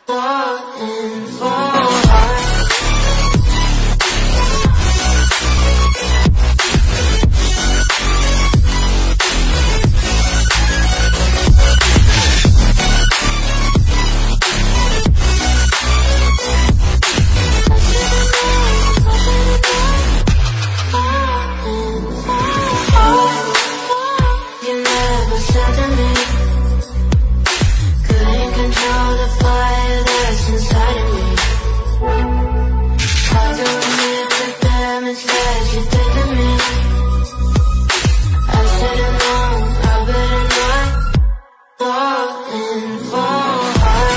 falling for heart. You never said to me, couldn't control the fire that's inside of me. Hard to admit the damage that you did to me. I should've known, I better not. Falling for heart.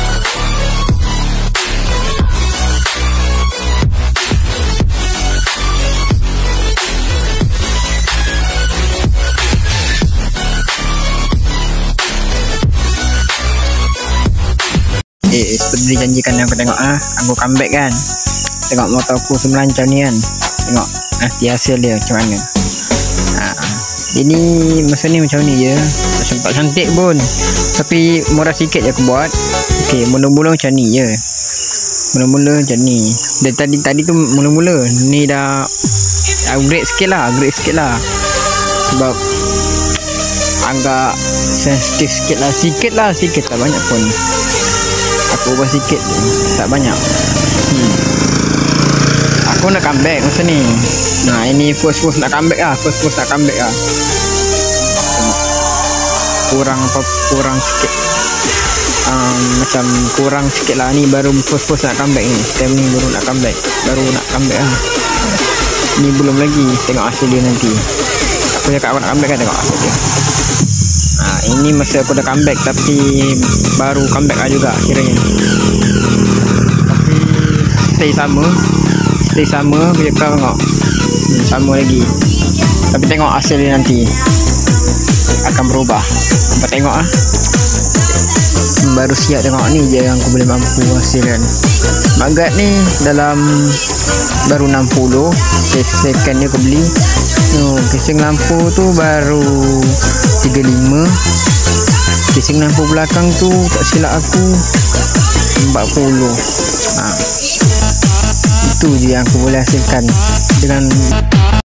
Seperti dijanjikan yang aku tengok aku comeback kan, tengok motor aku semelancau ni kan, tengok nanti hasil dia macam mana. Ini masa ni macam ni je, macam tak cantik pun, tapi murah sikit je aku buat. Ok, mula-mula macam ni je, mula-mula macam ni. Dari tadi tu mula-mula ni dah upgrade sikit lah, sebab agak sensitif sikit lah, tak banyak pun. Aku ubah sikit, tak banyak. Aku nak comeback masa ni. Ini first nak comeback lah, kurang sikit. Macam kurang sikit lah. Ni baru first nak comeback ni. Time ni baru nak comeback lah. Ni belum lagi, tengok hasil dia nanti. Aku cakap aku nak comeback kan, tengok hasil dia. Ini masa aku dah comeback, tapi baru comeback lah juga kiranya. Tapi stay sama aku cakap, tengok sama lagi. Tapi tengok hasil dia nanti akan berubah. Nampak tengok baru siap tengok ni je yang aku boleh mampu hasilkan. Magat ni dalam baru 60 second dia aku beli. Casing lampu tu baru 35, casing lampu belakang tu tak silap aku 40. Itu je yang aku boleh hasilkan dengan